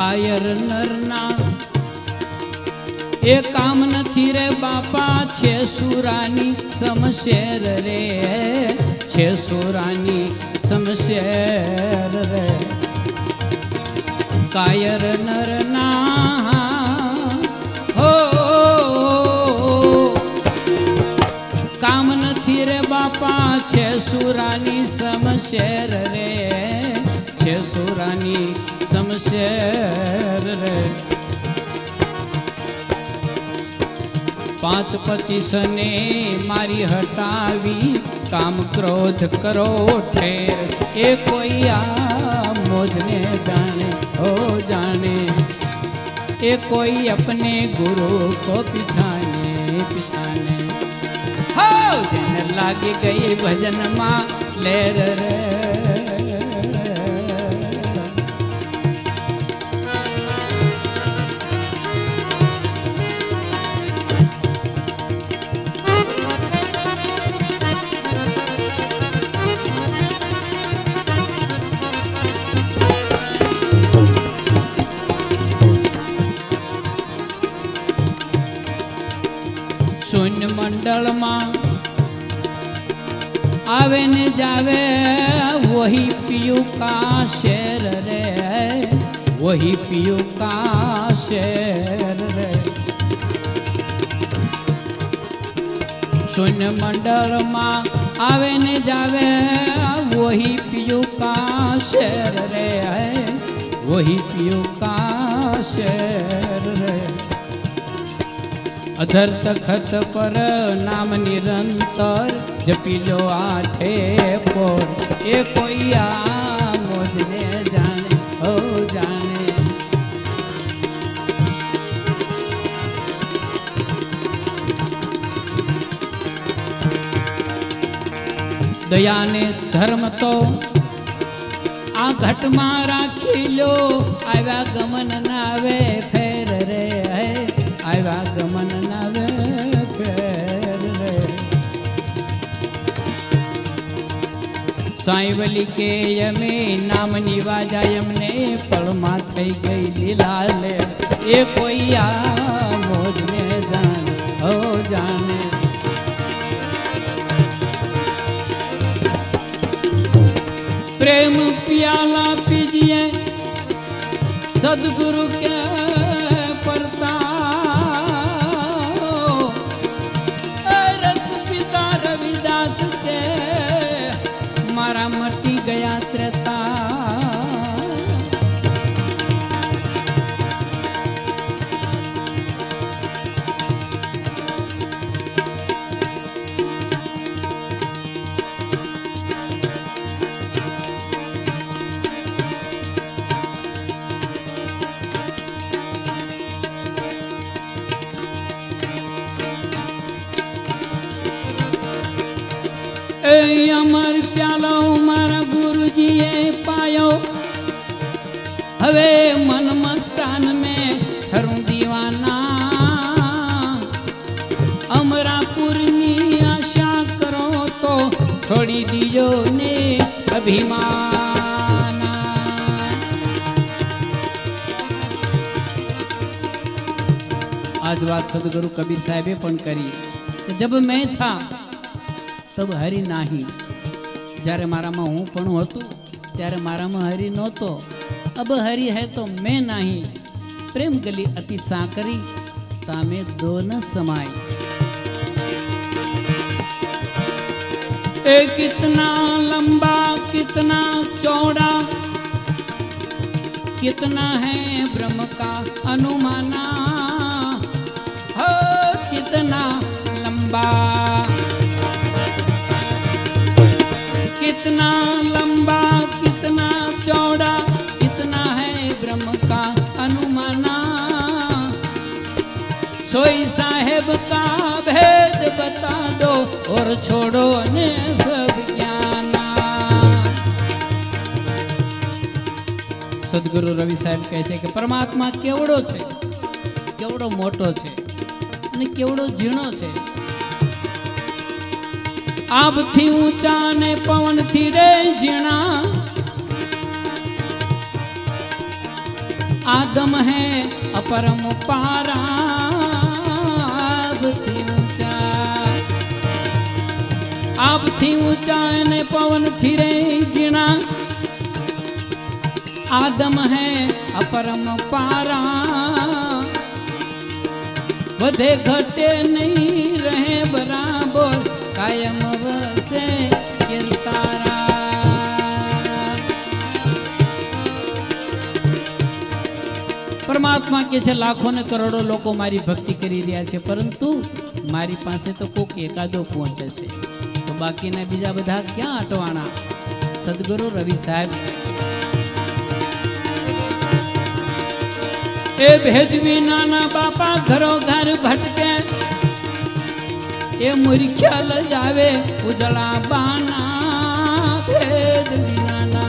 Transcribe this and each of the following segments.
કાયર નરના એ કામ નથી રે બાપા, છે સુરાની સમશેર રે, છે સુરાની સમશેર રે. કાયર નરના હો કામ નથી રે બાપા, છે સુરાની સમશેર રે, છે સુરાની સમશેર રે. 5-25 ને મારી હટાવી, કામ ક્રોધ કરો ઠેર. એ કોઈ આ મોજને જાણે હો જાણે, એ કોઈ अपने गुरु को पिछाने पिछाने. हो जन लागी गई भजन मां लेर रे. शून्य मंडल में आवे ने जावे, वही पियू का शेर रे, वही पियू का शेर रे. शून्य मंडल में आवे ने जावे, वही पियू का शेर रे, वही पियू का शेर रे. अधर तखत पर नाम निरंतर, जपी लो आठे पोर. ए कोई आ मोजने जाने हो जाने. दया ने धर्म तो आ घट में राखी लो, आव्या गमन नावे फेर रे, आव्या गमन नावे फेर रे. साईवली के यमे नाम निवाजा, यमने पड़मा थई गई लीला ले. ए कोई आ मोज में जाने हो जाने. प्रेम प्याला पीजिए सदगुरु के परता, रस पिता रविदास के मारा मटी गया त्रेता. अमर प्यालो मारा गुरुजीए पायो, हवे मन मस्तान में ठरूं दीवाना. अमरापुर नी आशा करो तो छोड़ी दीजो ने अभिमाना. आज बात सदगुरु कबीर साहेबे पण करी कि जब मैं था तब हरि नाही. જ્યારે મારામાં હું પણ હતું ત્યારે મારામાં હરિ નહોતો. अब हरि है तो मैं नहीं. प्रेम गली अति साकरी, तामे दो न समाई. ए कितना लंबा कितना चौड़ा, कितना है ब्रह्म का अनुमाना. हो कितना लंबा, कितना लंबा कितना चौड़ा, कितना है ब्रह्म का अनुमाना. सोई साहेब का भेद बता दो, और छोड़ो ने सब ज्ञाना. सदगुरु रवि साहेब कहे छे कि परमात्मा केवड़ो छे, केवड़ो मोटो छे અને केवड़ो झीणो छे. आप थी ऊंचा ने पवन थी रे जीणा. आदम है अपरम पारा आपथी ऊंचा ने पवन थी रे जीना आदम है अपरम पारा वधे घटे नहीं रहे बराबर कायम वसे कीर्तारा परमात्मा के छे लाखों ने करोड़ों लोग मारी भक्ति करी रह्या छे परंतु मारी पासे तो कोक एकादो पहुंचे छे तो बाकी ने बीजा बधा क्या अटवाना सदगुरु रवि साहेब ए भेदवी नाना बापा घरो घर भटके ए मूर्ख्या ल जावे उजड़ा बाना भेदवी नाना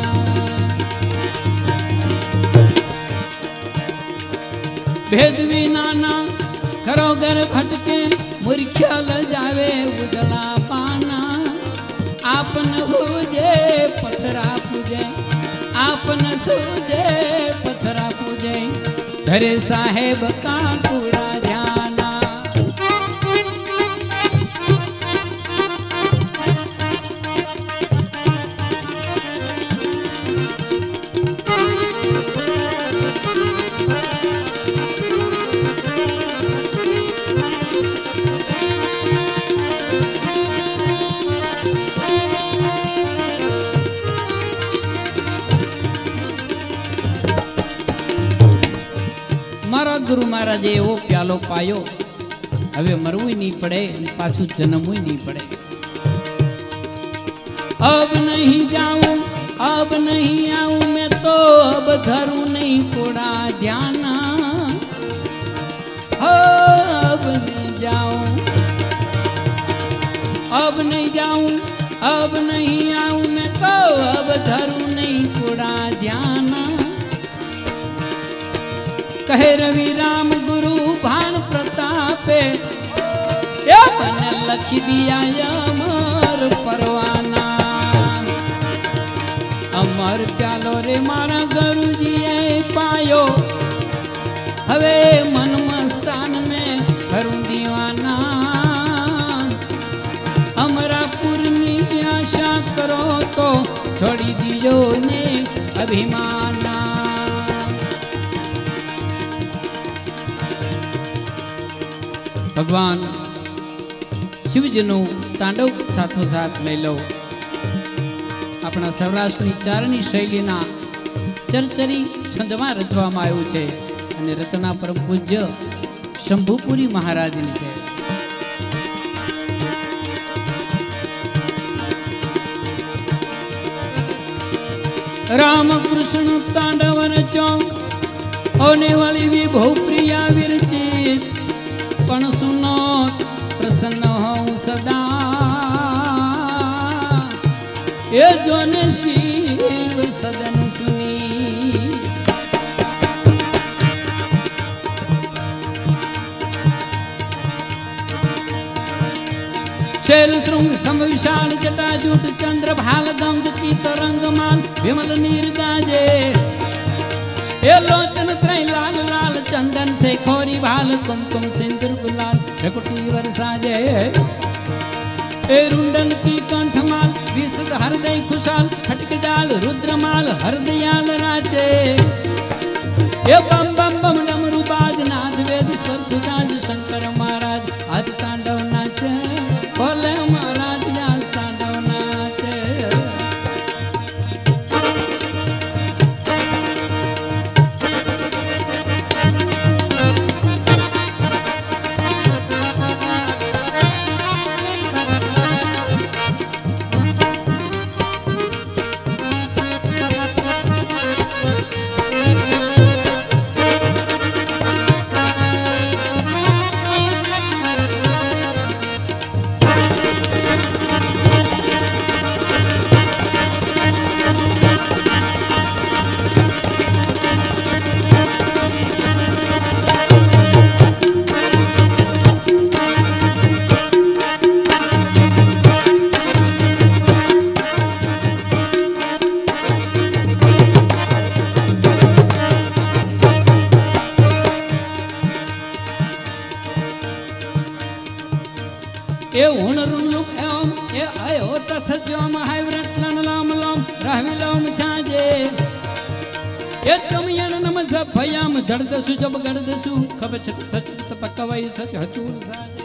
भेदवी नाना घरो घर भटके मूर्ख्या ल जावे उजड़ा पाना आपन पूजे पथरा पूजे आपन सूजे पथरा पूजे धरे साहेब का कूड़ा ध्याना मारा गुरु महाराज एवो प्यालो पायो हवे मरवू नहीं पड़े पाछू जन्मवू नहीं पड़े अब नहीं जाऊं अब नहीं आऊं मैं तो अब धरूं नहीं कोड़ा ध्याना अब नहीं जाऊं अब नहीं जाऊं अब नहीं आऊं मैं तो अब धरूं नहीं कोड़ा ध्याना कहे रवि राम गुरु भान प्रतापे या मैंने लख दिया अमर परवाना अमर प्यालो रे मारा गुरु जी पायो हवे मन मस्तान में करूं दीवाना अमरापुर की आशा करो तो छोड़ी दियो ने अभिमाना भगवान शिवजीनु तांडव साथो साथ लई लो अपना सौराष्ट्रनी चारणी शैलीना चरचरी छंदमां रचवामां आव्युं छे अने रचना परम पूज्य शंभुपुरी महाराजनी छे। राम कृष्ण तांडव रचो होने वाली विभो प्रिया विरचित पण सुनो प्रसन्न हो सदा ये जोन शिव सदन सुनी शैल श्रृंग सम विशाल जटाजूट चंद्र भाल गंध की तरंग माल विमल नीर गाजे ये लोचन त्रय लाल लाल चंदन से खोरी भाल कुमकुम सिंदूर गुलाल भकुटी वरसाजे ए रुंडन की कंठमाल विशुद्ध हृदय खुशाल खटक जाल रुद्रमाल हरदयाल राजे ये बम बम बम डमरू बाज नाद वेद स्वर सुजाज शंकर महाराज आज तांडव नाचे बोले महाराज आज तांडव नाचे। राविलोम छाजे ये चमयण नम भयाम धड़दसु जब गड़दसु खब छत छत पकवई सच हचूर साजे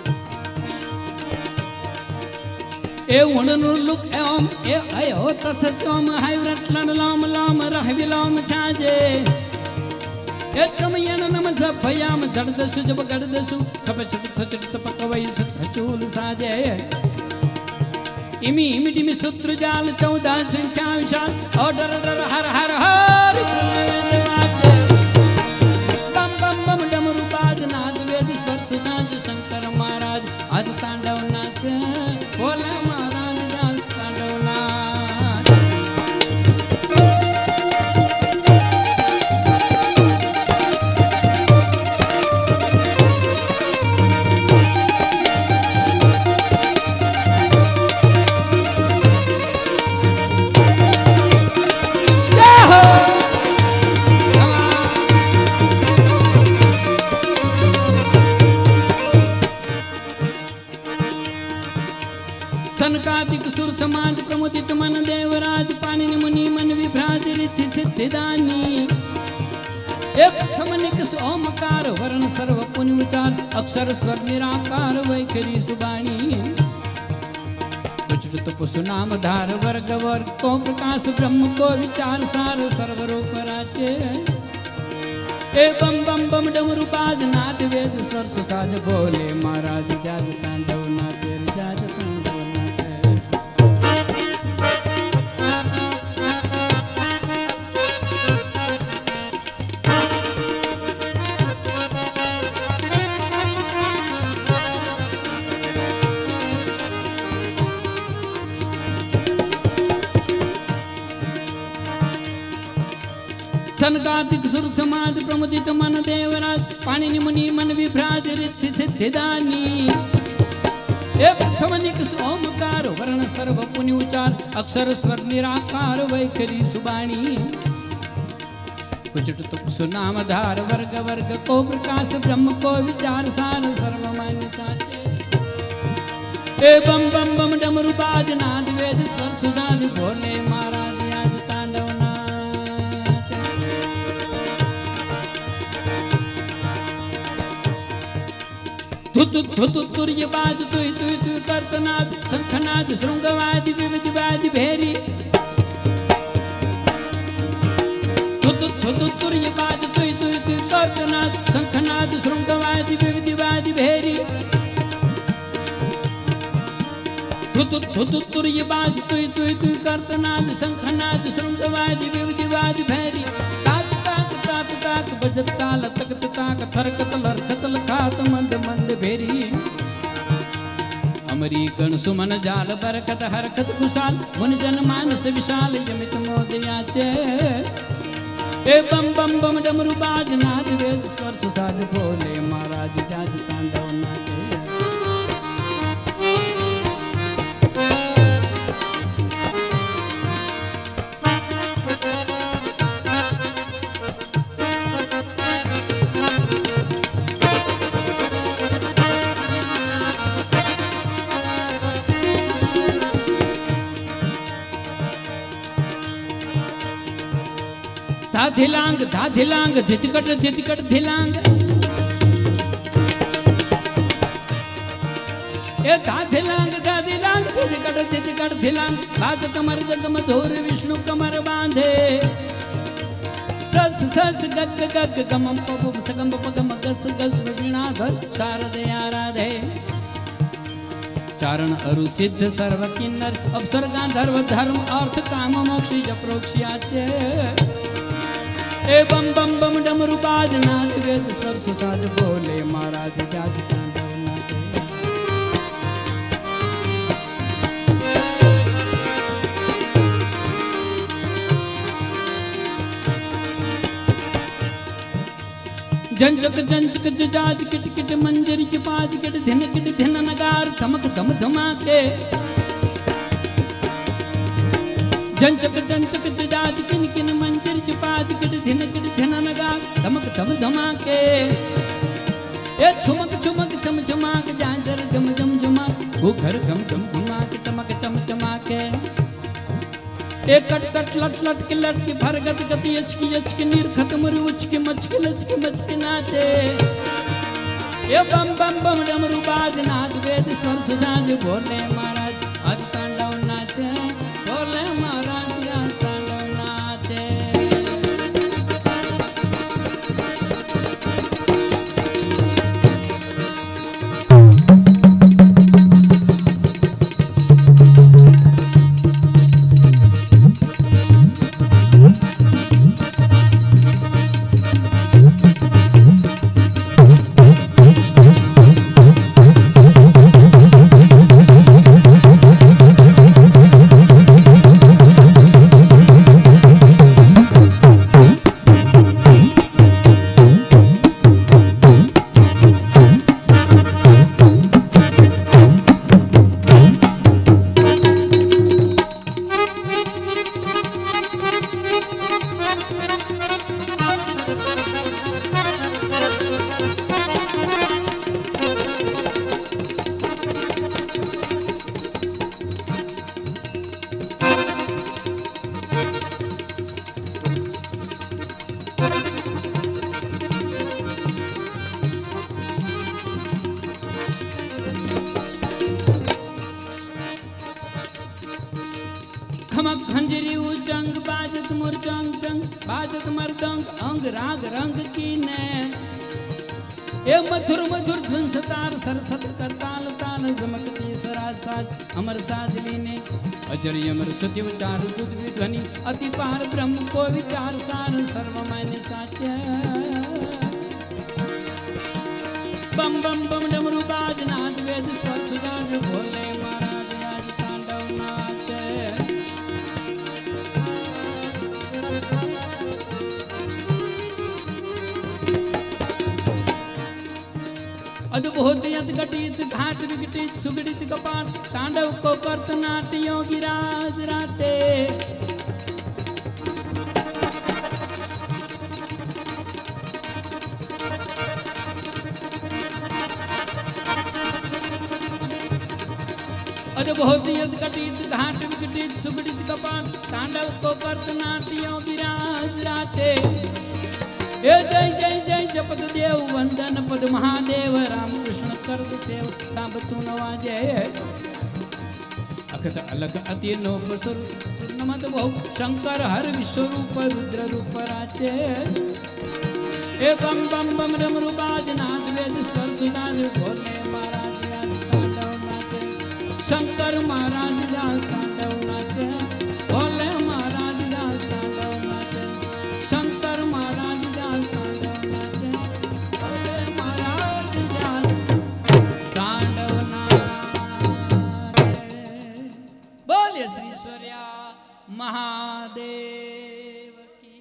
ए वणनु लुक एम ए आयो तथ चोम हाइवरट लन लाम लाम राविलोम छाजे ये चमयण नम भयाम धड़दसु जब गड़दसु खब छत छत पकवई सच हचूर साजे इमी इमी डिमी सूत्र जाल 14 संख्या विशाल और डर डर हर हर हर बम बम बम डमरू बाज नाद वेद स्वर सुजाज शंकर महाराज आज तांडव नाच बोले महाराज आज तांडव नाच सनकादिक सुर समाज प्रमुदित मन देवराज पाणिनि मुनि मन विभ्राज रिद्धि सिद्धिदानी एक थमनिक ओमकार वर्ण सर्व पुनि उचार अक्षर स्वर निराकार वैखरी सुबाणी उच्चृत पुसुनाम धार वर्ग वर्ग को प्रकाश ब्रह्म को विचार सार सर्वरूप राज्य ए बम बम बम डमरू बाज नाद वेद स्वर सुसाज बोले महाराज जाज तांडव नाच जाज तांडव सनकादिक सुर समाज प्रमुदित मन देवराज पाणिनि मुनि मन विभ्राज रिद्धि सिद्धिदानी एक थमनिक ओमकार वर्ण सर्व पुनि उचार अक्षर स्वर निराकार वैखरी सुबाणी कुचट सुनाम धार वर्ग वर्ग को प्रकाश ब्रह्म को विचार सार सर्वमान्य साचे ए बम बम बम डमरू बाज नाद वेद स्वर सुजान भोले महाराज आज तांडव धुतु तुर्य बाज तुय तुय तुय कर्तनाद शंखनाद श्रृंगवादि विविधवादि भेरी धुतु तुर्य बाज तुय तुय तुय कर्तनाद शंखनाद श्रृंगवादि विविधवादि भेरी धुतु तुर्य बाज तुय तुय तुय कर्तनाद शंखनाद श्रृंगवादि विविधवादि भेरी ताक बजत ताल तकत ताक थरकत लरखत लखात मंद मंद भेरी अमरी गण सुमन जाल बरकत हरकत कुशाल मुन जन मानस विशाल यमित मोदयाचे ए बम बम बम डमरू बाज नाद वेद स्वर सुसाज भोले महाराज जाज तांडव नाचे धाधिलांग धितकट धिलांग ए धाधिलांग धितकट धिलांग भाग कमर जगम धोर विष्णु कमर बांधे सस सस गग गग गमम पप सगम पगम गस गस वीणाधर शारदे आराधे चारण अरु सिद्ध सर्व किन्नर अवसर गांधर्व धर्म अर्थ काम मोक्ष यप्रोक्ष्याचे ए बम बम बम डमरू बाज नाद वेद स्वर सुसाज बोले महाराज जाज तांडव नाचे जंचक जाज किट किट मंजरी पाज किट धिन नगार धमक धम धमाके जंचक जाज किन किन मंजर पाज किट धिन नगार धमक धम धमाके ए छुमक चम चमाक जांजर जम जम जमाक घुघर घम घम घुमाके चमक चम चमाके एक कट कट लट लट के लट के भरगत गति अचकी नीर खत्म उचकी मचकी लचकी मचकी नाचे ये बम बम बम डमरू बाज नाच वेद स्वर सुजाज भोले महाराज आज तांडव नाचे भोले महाराज आज तांडव नाचे। खमक खंजरी उजंग बाजत मुरजंग जंग बाजत मरदंग अंग राग रंग की ने ए मधुर मधुर धुन सतार सरसत करताल ताल जमकती सराज साज अमर साजली ने अजर अमर सत्य विचार दुध ध्वनि अति पार ब्रह्म को विचार सार सर्व मैंने साचे बम बम बम डमरू बाज नाच वेद स्वर सुजाज भोले महाराज आज तांडव नाचे। अद्भुत यदघटित घाट विघटित सुगड़ित कपाट तांडव को करत नाट्यों गिराज राते अद्भुत यदघटित घाट विघटित सुगड़ित कपाट तांडव को करत नाट्यों गिराज राते जय जय जय जपत देव वंदन पद महादेव राम कृष्ण करद सेव सांब तू नवाजे अखत अलग अति नो बसुर नमत बहु शंकर हर विश्वरूप रुद्र रूप राचे ए बम बम बम डमरू बाज नाथ वेद स्वर सुनाज भोले महाराज आज तांडव नाचे शंकर महाराज आज तांडव नाचे भोले महाराज आज तांडव नाचे शंकर महाराज महा